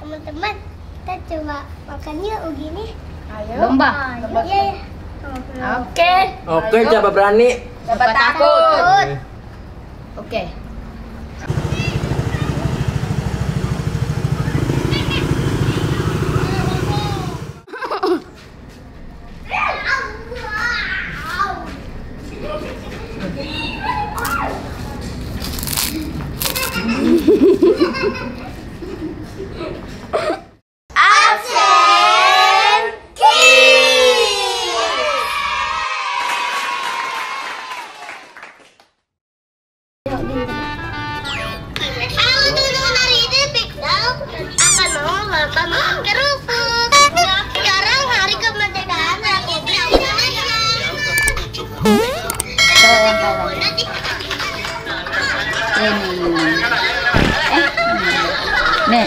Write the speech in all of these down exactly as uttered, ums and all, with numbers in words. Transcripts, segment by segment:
Teman-teman, kita coba makan yuk begini. Ayo. Lomba. Lomba. Iya, iya. Oke. Oke, siapa berani? Siapa takut? Oke. Nih,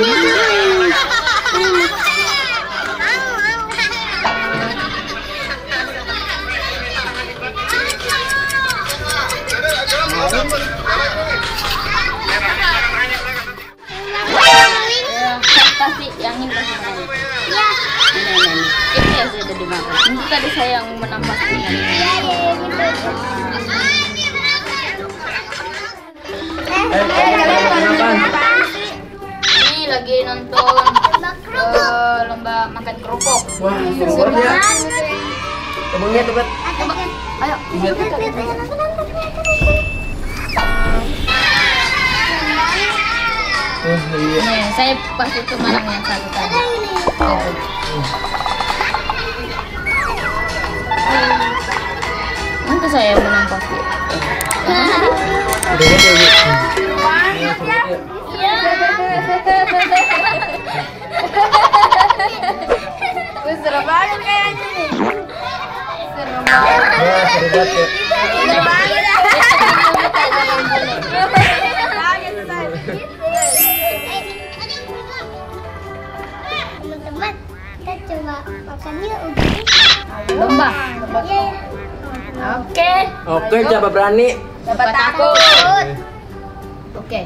pasti yang ini pasti menang. Ya. Ini, ini, ini. Ini ya sudah dimakan. Ini tadi saya yang menang pasti. Iya, iya, iya, gitu. Eh, kalian makan. Ini lagi nonton uh, lomba makan kerupuk. Wah, seru banget ya. Coba lihat, coba. Coba, ayo. Lihat. Oh, iya. Nih, saya pas itu menang yang satu tadi. Tuh. Nanti saya menang pasti. Udah lihat ya, Bu. Iya. Seru banget kayaknya nih. Seru banget. Wah, seru banget ya. Seru banget. Teman-teman, kita coba makan yuk begini. Lomba. Iya, iya. Oke. Oke, siapa berani? Siapa takut? Oke.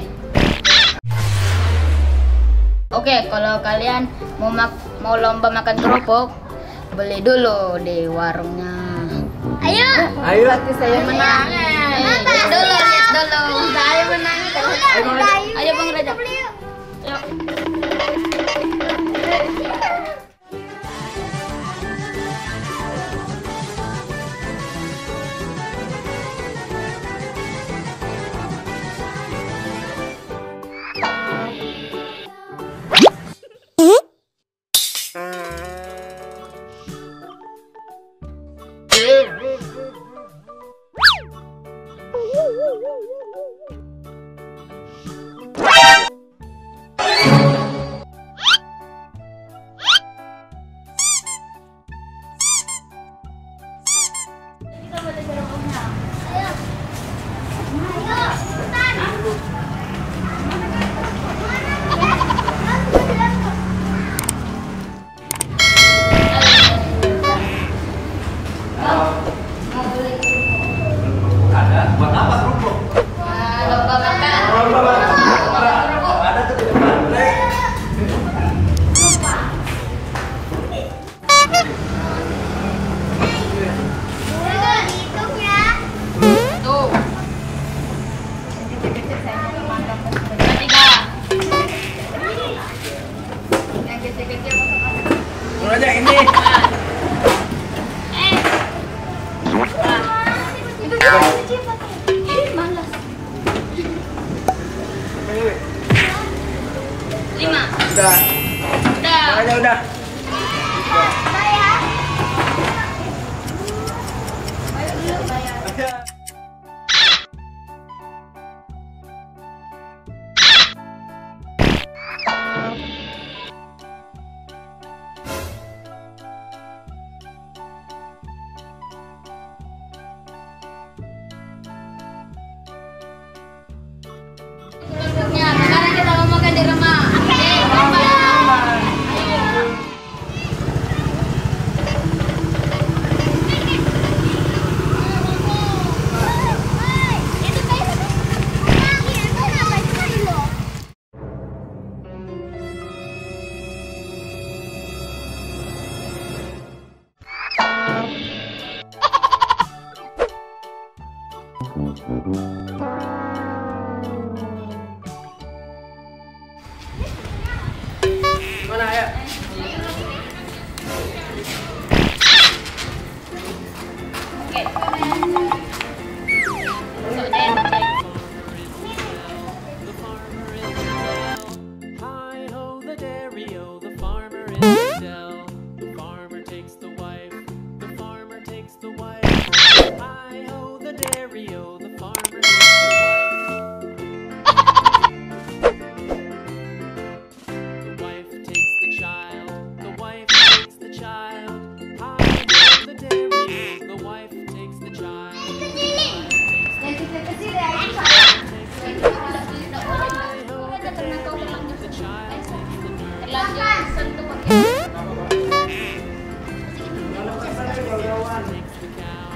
Oke, kalau kalian mau mak mau lomba makan kerupuk, beli dulu di warungnya. Ayo. Ayo. Berarti saya menang. Eh, lihat dulu, lihat dulu. Saya menang. Ayo, Bang Raja. Ayo, Bang Raja. Yuk. Raja ini. Lima. Udah. Udah. Makanya udah. Ya, sekarang kita mau makan di rumah. Oke, bye-bye. Ayo. mana ya? Oke. Masuk deh, cek. Hi ho the dairy-o, the farmer in the dell. The farmer takes the wife, the farmer takes the wife. Hi ho the dairy-o, the farmer takes the wife. The wife takes the child, the wife takes the child. Hi ho the dairy-o, the wife takes the child. Yang kita kasih deh. Hi ho the dairy-o, the child takes the nurse. Terlanjur sentuh pakai. Takes the cow.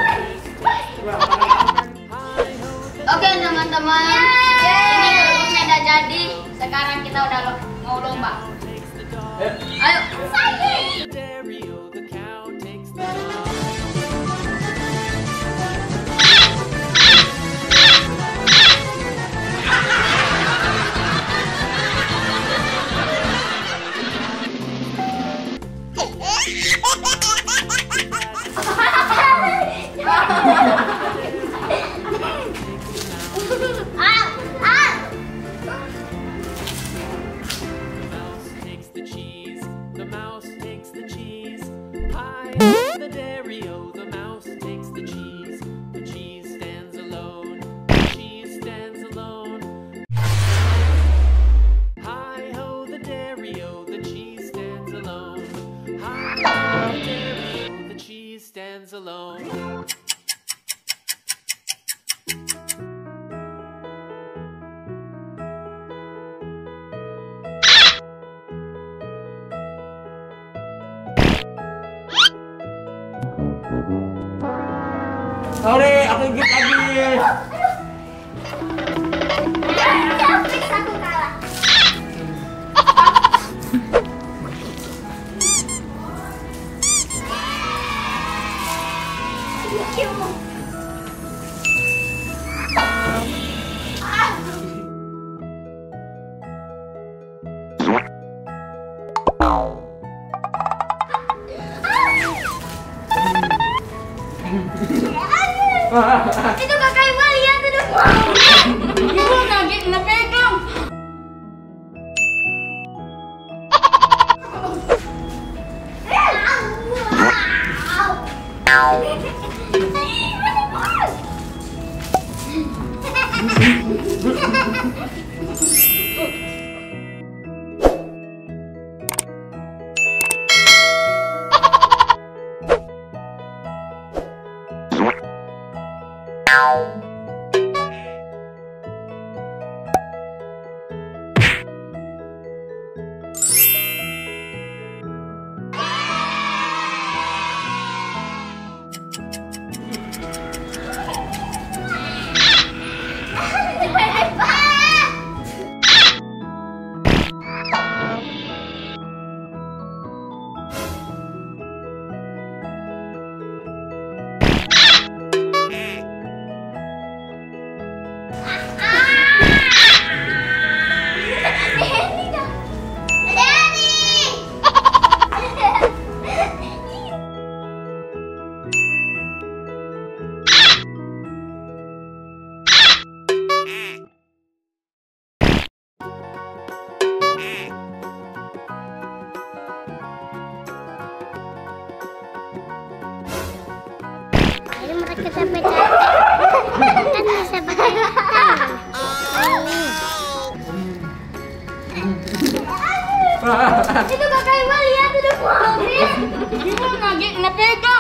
Oke teman-teman, ini kerupuknya udah jadi. Sekarang kita udah lo- mau lomba. Ayo. The dairy-o, the cow takes the milk. The mouse takes the cheese. The mouse takes the cheese. Hi ho the dairy-o, the mouse takes the cheese. The cheese stands alone. The cheese stands alone. Hi ho the dairy-o, the cheese stands alone. Hi ho the dairy-o, the cheese stands alone. Sorry, aku gigit lagi. Aku kalah. Itu kakak Iwan lihat itu. Ibu lagi kena pegang. Ini mereka sampai kan bisa pakai tangan. Itu kakak Iwan lihat itu. Ibu lagi kena pegang.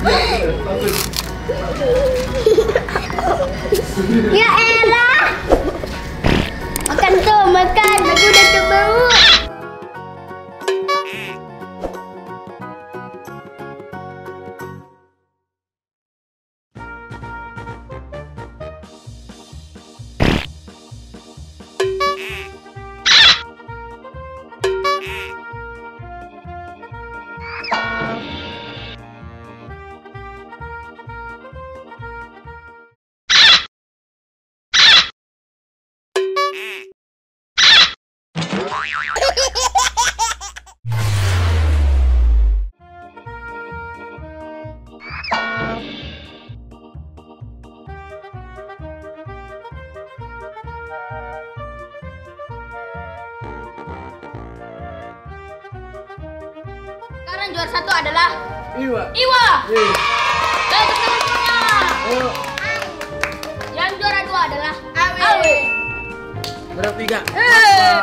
Ya elah. Makan tuh, makan. Aku udah kebau. Sekarang juara satu adalah Iwa. Iwa. Iya. Dan seterusnya Ayo. yang juara dua adalah Awe. Awe. Berapa tiga? Eh.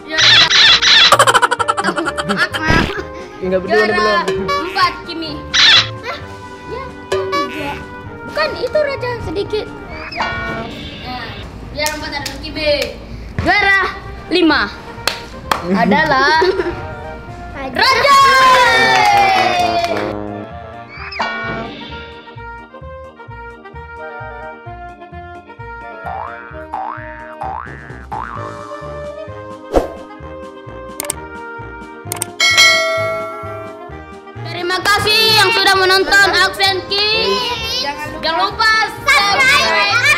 Enggak berdua Juara belum. empat Kimi. Hah? Ya, tiga. Bukan itu Raja sedikit. Nah, juara empat adalah Kimi. Juara lima adalah Raja. Terima kasih yang sudah menonton Aksen King. Jangan lupa Jangan lupa subscribe